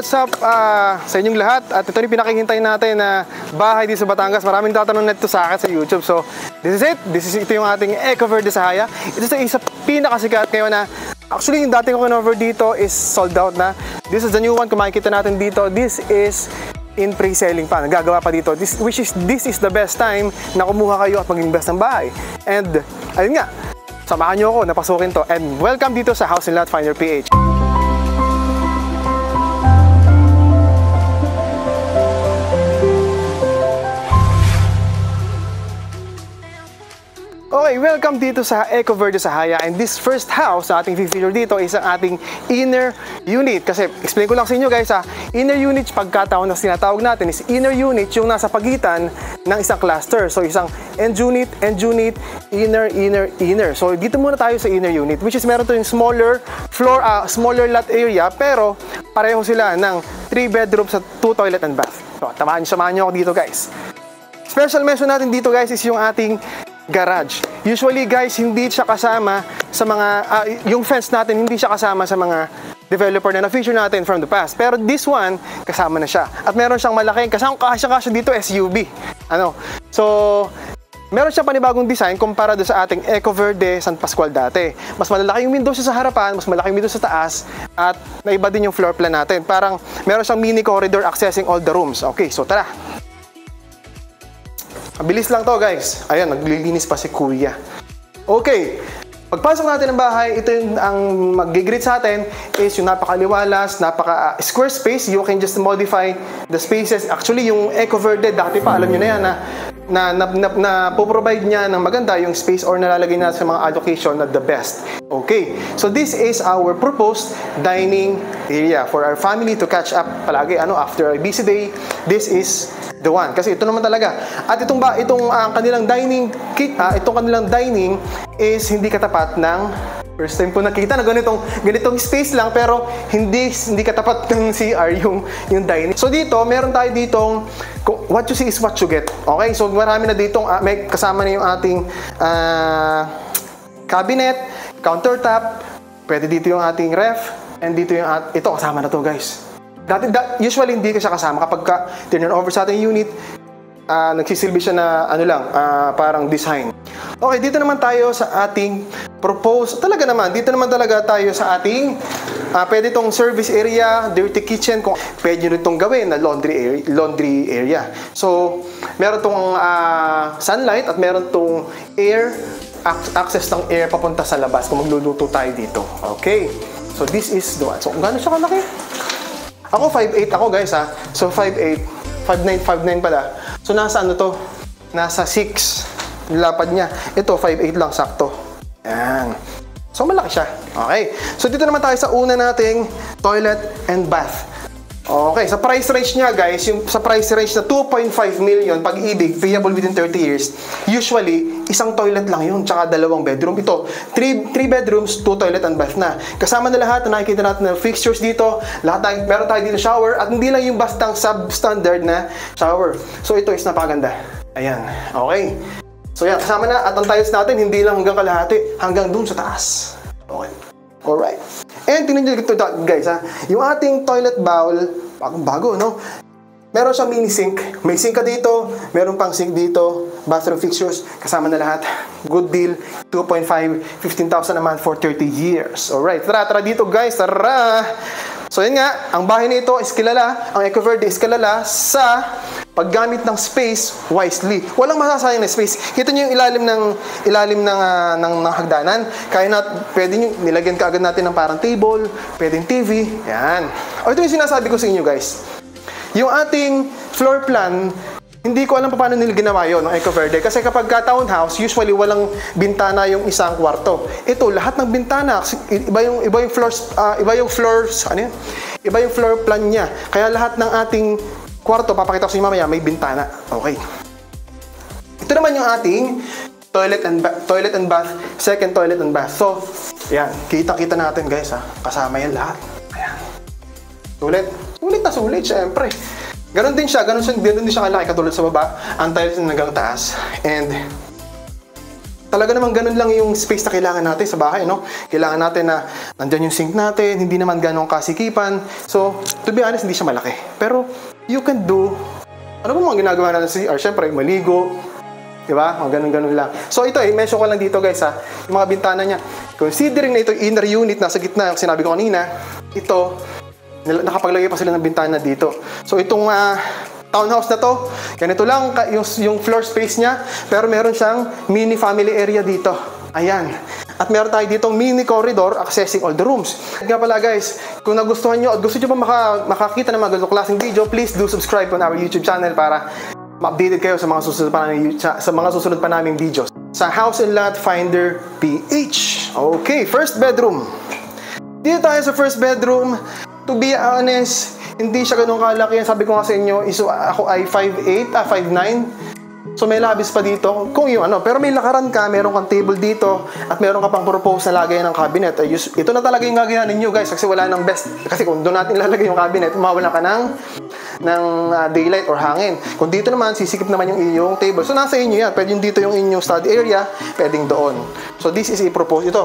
what's up sa inyong lahat. At ito yung pinakihintay natin na bahay dito sa Batangas. Maraming tatanong na ito sa akin sa YouTube. So, this is it. Ito yung ating Eco Verde Sahaya. Ito sa isa pinakasikat ngayon na actually yung dating ko kinover dito is sold out na. This is the new one. Kung makikita natin dito, this is in pre-selling pa. Nagagawa pa dito. This is the best time na kumuha kayo at mag-invest ng bahay. And, ayun nga. Samahan nyo ako, napasukin to. And welcome dito sa House and Lot Finder PH. Okay, welcome dito sa Eco Verde Sahaya. And this first house na ating feature dito is ang ating inner unit. Kasi, explain ko lang sa inyo guys ha, inner unit, pagkataon na sinatawag natin is inner unit yung nasa pagitan ng isang cluster. So, isang end unit, inner. So, dito muna tayo sa inner unit, which is meron to yung smaller floor, smaller lot area, pero pareho sila ng 3 bedrooms at 2 toilet and bath. So, samahan nyo ako dito guys. Special mention natin dito guys is yung ating garage. Usually guys, hindi siya kasama sa mga, yung fence natin, hindi siya kasama sa mga developer na na-feature natin from the past. Pero this one, kasama na siya. At meron siyang malaking, kasya dito SUV. So, meron siyang panibagong design kumpara doon sa ating Eco Verde San Pascual dati. Mas malalaki yung windows sa harapan, mas malaki yung windows sa taas, at naiba din yung floor plan natin. Parang meron siyang mini corridor accessing all the rooms. Okay, so tara. Mabilis lang to guys. Ayan, naglilinis pa si Kuya. Okay, pagpasok natin ng bahay, ito yung ang mag-greet sa atin is yung napakaliwalas, napaka-square space. You can just modify the spaces. Actually, yung Eco Verde, dati pa, alam nyo na yan, na po-provide niya ng maganda yung space or nalalagay na sa mga allocation na the best. Okay, so this is our proposed dining area for our family to catch up palagi after a busy day. This is the one kasi ito naman talaga. At itong kanilang dining kit, itong kanilang dining is hindi katapat ng first time ko nakita na ganitong space lang, pero hindi katapat ng CR yung dining. So dito, meron tayo ditong what you see is what you get. Okay? So marami na ditong may kasama na yung ating cabinet, countertop, pwede dito yung ating ref, and dito yung ito kasama na to guys. Usually hindi ka siya kasama kapag turn over sa ating unit, nagsisilbi siya na parang design. Okay, dito naman tayo sa ating proposed, dito naman talaga tayo sa ating pwede itong service area, dirty kitchen, kung pwede nyo itong gawin na laundry area. So, meron itong sunlight at meron itong air, access ng air papunta sa labas kung magluluto tayo dito. Okay, so this is the one. So, kung gano'n siya kalaki? Ako 5'8" ako guys ha. So 5'8", 5'9" pala. So nasa to? Nasa 6 lapad niya. Ito 5'8" lang sakto. Ayan. So malaki siya. Okay. So dito naman tayo sa una nating toilet and bath. Okay, sa price range niya guys, yung sa price range na 2.5 million pag-ibig, payable within 30 years, usually, isang toilet lang yun, tsaka 2 bedroom. Ito, 3 bedrooms, 2 toilet and bath na. Kasama na lahat na nakikita natin ng fixtures dito, meron tayo dito shower, at hindi lang yung bastang substandard na shower. So ito is napakaganda. Ayan, okay. So yan, kasama na, at ang tiles natin, hindi lang hanggang kalahati, hanggang dun sa taas. Okay. Alright. And tingnan nyo ito guys ha. Yung ating toilet bowl, bagong-bago no? Meron siyang mini sink. May sink ka dito, meron pang sink dito, bathroom fixtures, kasama na lahat. Good deal. 2.5, 15,000 a month for 30 years. Alright, tara dito guys, tara! So yun nga, ang bahay nito is kilala, ang Eco Verde is kilala sa paggamit ng space wisely. Walang masasayang na space. Kita nyo yung ilalim ng hagdanan. Kaya pwede nyo, nilagyan ka agad natin ng parang table, pwedeng TV. Yan. O ito yung sinasabi ko sa inyo guys. Yung ating floor plan, hindi ko alam paano nila ginawa yun ng Eco Verde. Kasi kapag townhouse, usually walang bintana yung isang kwarto. Ito, lahat ng bintana, iba yung floor plan niya. Kaya lahat ng ating kwarto, papakita ko sa inyo mamaya, may bintana. Okay. Ito naman yung ating toilet and bath, second toilet and bath. So, yan, kita-kita natin guys ha. Kasama yan lahat. Ayan. Sulit, syempre. Ganon din siya kalaki katulad sa baba. Ang tiles na hanggang taas. And Talaga naman ganun lang yung space na kailangan natin sa bahay, no? Kailangan natin na nandyan yung sink natin, hindi naman ganong kasikipan. So, to be honest, hindi siya malaki. Pero, you can do, ano ba mga ginagawa natin sa CR? Siyempre, maligo, diba? Mga ganun-ganun lang. So, ito, mention ko lang dito, guys, ha? Yung mga bintana niya. Considering na ito inner unit, nasa gitna, yung sinabi ko kanina, ito, nakapaglagay pa sila ng bintana dito. So, itong townhouse na to, ganito lang yung floor space niya, pero meron siyang mini family area dito. Ayan. At meron tayo ditong mini corridor accessing all the rooms. At nga pala guys, kung nagustuhan nyo at gusto nyo pa makakita ng mga ganitong klaseng video, please do subscribe on our YouTube channel para ma-updated kayo sa mga susunod pa naming videos. Sa House and Lot Finder PH. Okay, first bedroom. Dito tayo sa first bedroom. To be honest, hindi siya ganun kalaki. Sabi ko nga sa inyo, ako ay 5'8", 5'9". So may labis pa dito. Kung yung pero may lakaran ka, meron kang table dito, at meron ka pang propose na lagayan ng cabinet. Ito na talaga yung gagayahan ninyo guys, kasi wala nang best. Kasi kung doon natin ilalagay yung cabinet, mawala ka ng daylight or hangin. Kung dito naman, sisikip naman yung inyong table. So nasa inyo yan. Pwedeng dito yung inyong study area, pwedeng doon. So this is a propose. Ito.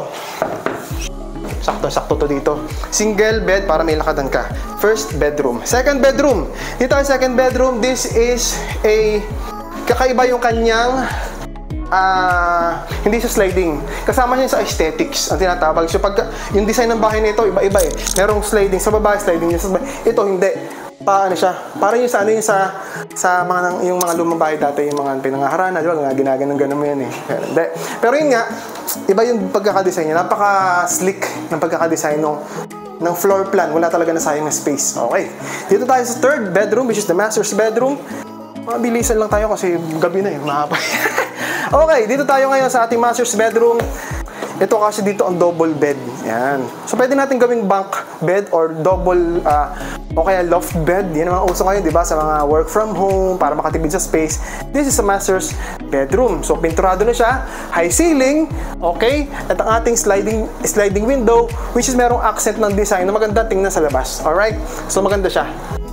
Sakto-sakto to dito. Single bed para may lakadan ka. First bedroom. Second bedroom. Dito ang second bedroom. This is a kakaiba yung kanyang hindi siya sliding. Kasama niya sa aesthetics ang tinatawag. So pag yung design ng bahay nito iba-iba eh. Merong sliding sa baba, sliding sa baba. Ito hindi. Paano siya? Parang yung sa yung mga lumang bahay dati, yung mga pinangaharana, di ba? Ginaganong-ganon mo yan eh. Pero yun nga, iba yung pagkakadesign niya. Napaka-slick ng pagkakadesign ng floor plan. Wala talaga na sayang na space. Okay. Dito tayo sa third bedroom, which is the master's bedroom. Mabilisan lang tayo kasi gabi na eh. Mahaba. Okay, dito tayo ngayon sa ating master's bedroom. Ito kasi dito ang double bed. Yan. So, pwede natin gawing bunk bed or double o kaya loft bed. Yan ang mga uso ngayon, di ba? Sa mga work from home, para makatipid sa space. This is a master's bedroom. So, pinturado na siya. High ceiling. Okay? At ang ating sliding window, which is merong accent ng design na maganda tingnan sa labas. Alright? So, maganda siya.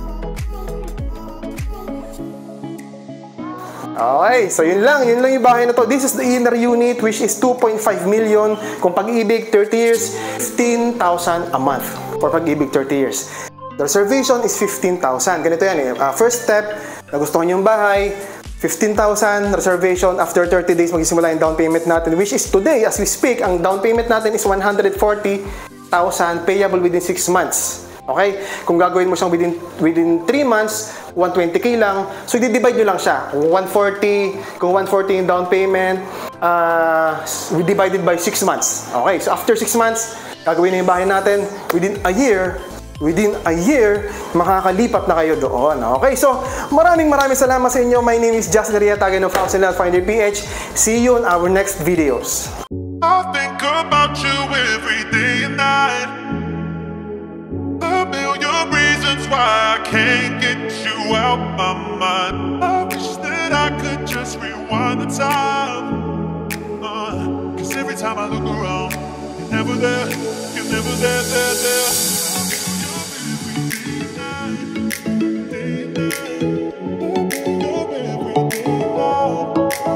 Okay, so yun lang yung bahay na to. This is the inner unit, which is 2.5 million. Kung Pag-ibig, 30 years, 15,000 a month for Pag-ibig, 30 years. The reservation is 15,000. Ganito yan eh. First step, nagustuhan yung bahay, 15,000 reservation. After 30 days, magsisimula yung down payment natin, which is today, as we speak, ang down payment natin is 140,000 payable within 6 months. Okay? Kung gagawin mo siyang within 3 months, 120k lang. So, i-divide nyo lang siya. 140, kung 140 yung down payment, we divided by 6 months. Okay? So, after 6 months, gagawin na yung bahay natin. Within a year, makakalipat na kayo doon. Okay? So, maraming salamat sa inyo. My name is Justin Rieta, again of House and Lot Finder PH. See you on our next videos. I think about you every day and night. A million reasons why I can't get you out my mind. I wish that I could just rewind the time. 'Cause every time I look around, you're never there, there.